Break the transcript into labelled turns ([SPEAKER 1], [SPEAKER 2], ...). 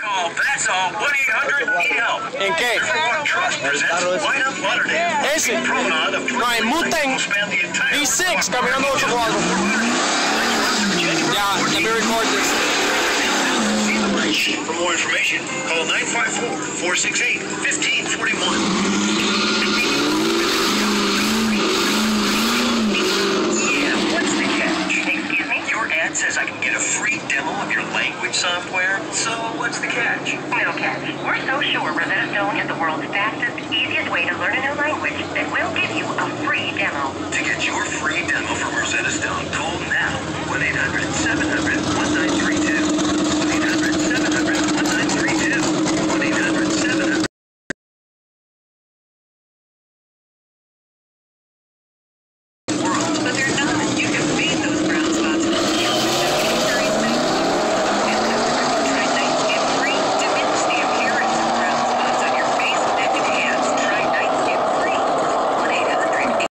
[SPEAKER 1] That's all. 1-800-NEED-HELP.
[SPEAKER 2] ¿En qué?
[SPEAKER 1] Trust presents Light Up Lauderdale.
[SPEAKER 2] Ese. No, en Mustang V6 caminando 8-4. Yeah, let me record this.
[SPEAKER 1] For more information, call 954-468-1541. Ad says I can get a free demo of your language software, so what's the catch?
[SPEAKER 3] No catch. We're so sure Rosetta Stone is the world's fastest, easiest way to learn a new language that we'll